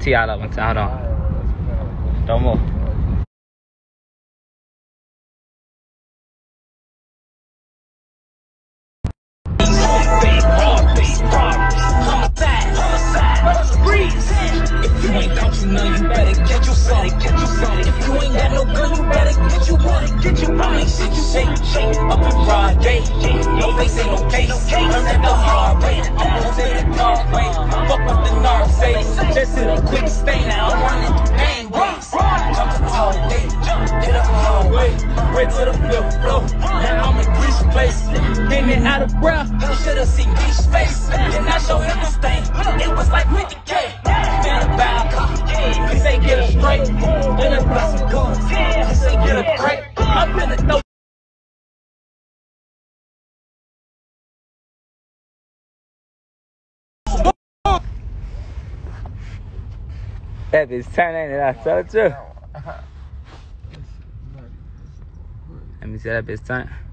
tee out one time. Hold on. Don't move. If you ain't country, none, you better get you some. If you ain't got no gun, you better get you one. I make shit you shake up in broad day. No face ain't no case. Learn that the hard way. I'm gonna take the hard way. Fuck what the narc say. Just hit a quick stay now. I'm running through gangways. Jump to holiday, hit up the hallway. Right to the fifth floor. Now I'm in Greece place. Came in out of breath. You should've seen Greece face. And I show him this thing. It was like 50K. He say get a straight, then I got some guns. He say get a crate, I'm finna throw. That bitch turn, ain't it? I told you. Let me see that bitch turn.